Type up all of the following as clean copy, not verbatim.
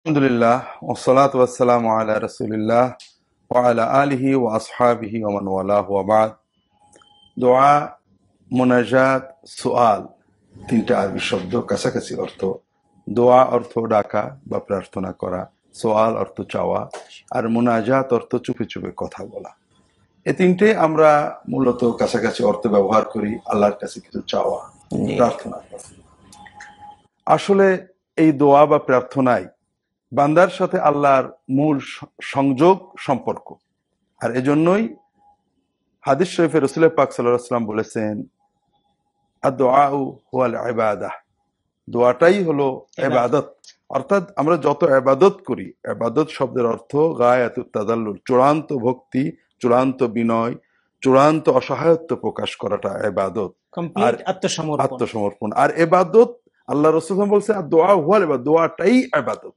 আলহামদুলিল্লাহ ওয়াসসালাতু ওয়াসসালামু আলা রাসূলিল্লাহ ওয়া আলা আলিহি ওয়া আসহাবিহি ওয়া মান ওয়ালাহু ওয়া বা'দ। দোয়া, মুনাজাত, সুআল তিনটা আরবি শব্দ, কাছাকাছি অর্থ। দোয়া অর্থ ডাকা বা প্রার্থনা করা, সুআল অর্থ চাওয়া, আর মুনাজাত অর্থ চুপে চুপে কথা বলা। এই তিনটে আমরা মূলত কাছাকাছি অর্থ ব্যবহার করি আল্লাহর কাছে কিছু চাওয়া, প্রার্থনা করা। আসলে এই দোয়া বা প্রার্থনায় বান্দার সাথে আল্লাহর মূল সংযোগ সম্পর্ক। আর এজন্যই হাদিস শরীফে রাসূল পাক সাল্লাল্লাহু আলাইহি ওয়াসাল্লাম বলেছেন, আদ-দুআউ হুয়াল ইবাদাহ, দোয়াটাই হলো ইবাদত। অর্থাৎ আমরা যত ইবাদত করি, ইবাদত শব্দের অর্থ গায়াতুত তাদাল্লুল, চূড়ান্ত ভক্তি, চূড়ান্ত বিনয়, চূড়ান্ত অসহায়ত্ব প্রকাশ করাটা ইবাদত, আর আত্মসমর্পণ। আর ইবাদত আল্লাহ রাসূল বলছেন আদ-দুআউ হুয়াল ইবাদাহ, দোয়াটাই ইবাদত।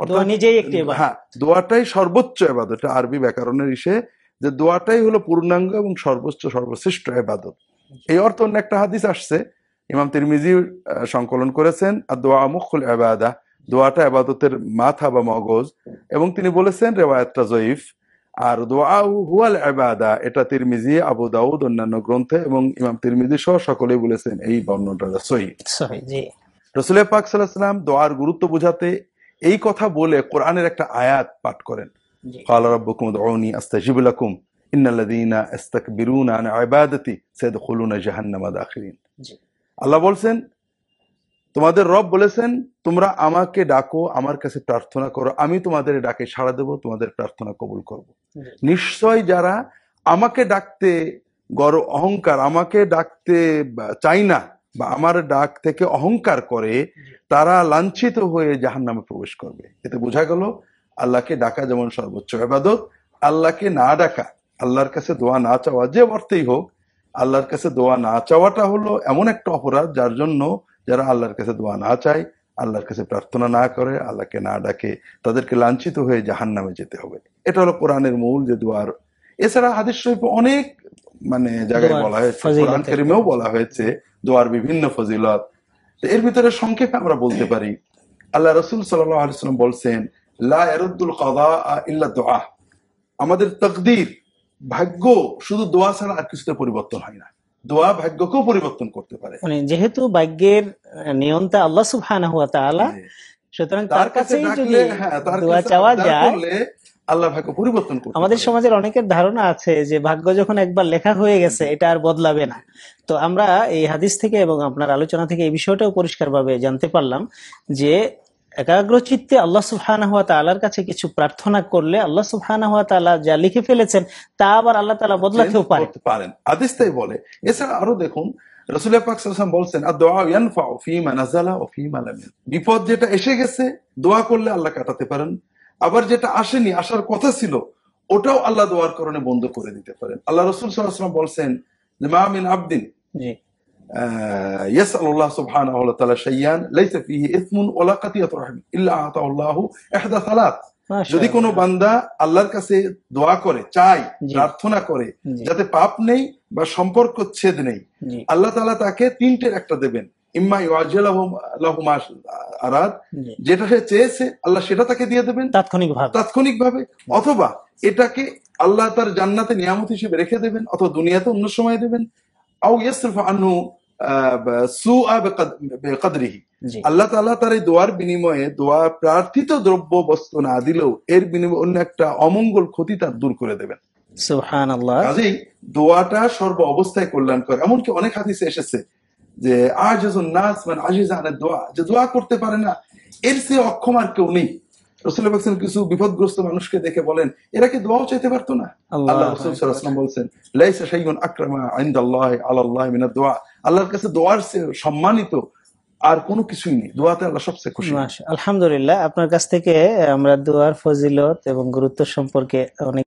হ্যাঁ, দোয়াটাই সর্বোচ্চ ইবাদত। এটা আরবি ব্যাকরণের যে দোয়াটাই হলো পূর্ণাঙ্গ এবং সর্বশ্রেষ্ঠ ইবাদত। এই অর্থ অন্য একটা হাদিস আসছে, ইমাম তিরমিজি সংকলন করেছেন, আর-দোয়া মুখুল ইবাদাহ, দোয়াটা ইবাদতের মাথা বা মগজ, এবং তিনি বলেছেন রিওয়ায়াতটা জয়ীফ। আর দোয়া হুয়াল ইবাদাহ এটা তিরমিজি, আবু দাউদ, অন্যান্য গ্রন্থে, এবং ইমাম তিরমিজি সহ সকলেই বলেছেন এই বর্ণনাটা সহিহ। রাসূল পাক সাল্লাল্লাহু আলাইহি ওয়াসাল্লাম দোয়ার গুরুত্ব বোঝাতে এই কথা বলে কোরআনের একটা আয়াত পাঠ করেন, ক্বালা রাব্বুকুম উদউনি আস্তাজিব লাকুম ইন্নাল্লাযীনা ইস্তাকবিরুনা আন ইবাদাতি সায়াদখুলুনা জাহান্নামা দাখিরিন। আল্লাহ বলছেন, তোমাদের রব বলেছেন তোমরা আমাকে ডাকো, আমার কাছে প্রার্থনা করো, আমি তোমাদের ডাকে সাড়া দেব, তোমাদের প্রার্থনা কবুল করব। নিশ্চয় যারা আমাকে ডাকতে অহংকার, আমাকে ডাকতে চাই না বা আমার ডাক থেকে অহংকার করে, তারা লাঞ্ছিত হয়ে জাহান্নামে প্রবেশ করবে। এতে বোঝা গেল আল্লাহকে ডাকা যেমন সর্বোচ্চ ইবাদত, আল্লাহকে না ডাকা, আল্লাহর কাছে দোয়া না চাওয়া, যে অর্থেই হোক, আল্লাহর কাছে দোয়া না চাওয়াটা হলো এমন একটা অপরাধ যার জন্য যারা আল্লাহর কাছে দোয়া না চায়, আল্লাহর কাছে প্রার্থনা না করে, আল্লাহকে না ডাকে, তাদেরকে লাঞ্ছিত হয়ে জাহান্নামে যেতে হবে। এটা হলো কোরআনের মূল যে দোয়ার। এছাড়া হাদিস শরীফে অনেক জায়গায় বলা হয়েছে, কোরআন কারীমেও বলা হয়েছে দোয়ার বিভিন্ন ফজিলত। এর ভিতরে সংক্ষেপে আমরা বলতে পারি, আল্লাহ রাসূল সাল্লাল্লাহু আলাইহি ওয়াসাল্লাম বলছেন, লা ইয়ারুদ্দুল কাদা ইল্লা দুআ, আমাদের তাকদীর, ভাগ্য শুধু দোয়া ছাড়া আর কিছুতে পরিবর্তন হয় না। দোয়া ভাগ্যকেও পরিবর্তন করতে পারে, যেহেতু ভাগ্যের নিয়ন্তা আল্লাহ সুবহানাহু ওয়া তাআলা, সুতরাং তার কাছেই যদি দোয়া চাওয়া যায়, আল্লাহ ভাগ্য পরিবর্তন করতে পারে। আমাদের সমাজের অনেকের ধারণা আছে যে ভাগ্য যখন একবার লেখা হয়ে গেছে এটা আর বদলাবে না। তো আমরা এই হাদিস থেকে এবং আপনার আলোচনা থেকে এই বিষয়টাও পরিষ্কারভাবে জানতে পারলাম যে একাগ্রচিত্তে আল্লাহ সুবহানাহু ওয়া তাআলার কাছে কিছু প্রার্থনা করলে আল্লাহ সুবহানাহু ওয়া তাআলা যা লিখে ফেলেছেন তা আবার আল্লাহ তাআলা বদলাতেও পারেন। হাদিস তাই বলে। এছাড়া আরো দেখুন, রাসূল পাক সাল্লাল্লাহু আলাইহি ওয়াসাল্লাম বলছেন, আদ-দুআ ইয়ানফাউ ফীমা নাযালা ওয়া ফীমা লাম ইয়ানজিল, বিপদ যেটা এসে গেছে দোয়া করলে আল্লাহ কাটাতে পারেন, আবার যেটা আসেনি, আসার কথা ছিল, ওটাও আল্লাহ দোয়ার কারণে বন্ধ করে দিতে পারেন। আল্লাহ রাসূল সাল্লাল্লাহু আলাইহি ওয়াসাল্লাম বলছেন যে মা মিন আবদিন ইয়াসআলুল্লাহ সুবহানাহু ওয়া তাআলা শাইয়ান লাইসা ফীহি ইসমুন ওয়ালা কাতিয়াতু রাহিম ইল্লা আতাহুল্লাহু ইহদা সালাত, যদি কোনো বান্দা আল্লাহর কাছে দোয়া করে, চায়, প্রার্থনা করে যাতে পাপ নেই বা সম্পর্ক ছেদ নেই, আল্লাহ তাআলা তাকে তিনটের একটা দেবেন। ইম্মা ইউআজ্জিলু লাহু মা আরাদ, যেটা সে চেয়েছে আল্লাহ সেটা তাকে দিয়ে দেবেন তাৎক্ষণিকভাবে, অথবা এটাকে আল্লাহ তার জান্নাতে নিয়ামত হিসেবে রেখে দেবেন, অথবা দুনিয়াতে অন্য সময় দেবেন। আও ইয়াসরিফু আনহু সুআ বিকদরিহি, আল্লাহ তাআলা তার এই দোয়ার বিনিময়ে, দোয়া প্রার্থিত দ্রব্য বস্তু না দিলেও এর বিনিময়ে অন্য একটা অমঙ্গল ক্ষতি তার দূর করে দেবেন। সুবহানাল্লাহ। কাজেই দোয়াটা সর্ব অবস্থায় কল্যাণকর। এমনকি অনেক হাদিসে এসেছে যে আজিজুন নাস মান আজিজা আন দোয়া, যে দোয়া করতে পারে না এর চেয়ে অক্ষম আর কেউ নেই। রাসূল পাক সাল্লাল্লাহু আলাইহি ওয়াসাল্লাম কিছু বিপদগ্রস্ত মানুষকে দেখে বলেন, এরা কি দোয়াও চাইতে পারতো না? আল্লাহ রাসূল সাল্লাল্লাহু আলাইহি ওয়াসাল্লাম বলছেন, লাইসা শাইউন আকরামা ইনদাল্লাহি আলাল্লাহি মিনাদ দুআ, আল্লাহর কাছে দোয়ার চেয়ে সম্মানিত আর কোনো কিছুই নেই, দোয়াতে আল্লাহ সবচেয়ে খুশি। আলহামদুলিল্লাহ, আপনার কাছ থেকে আমরা দোয়ার ফজিলত এবং গুরুত্ব সম্পর্কে অনেক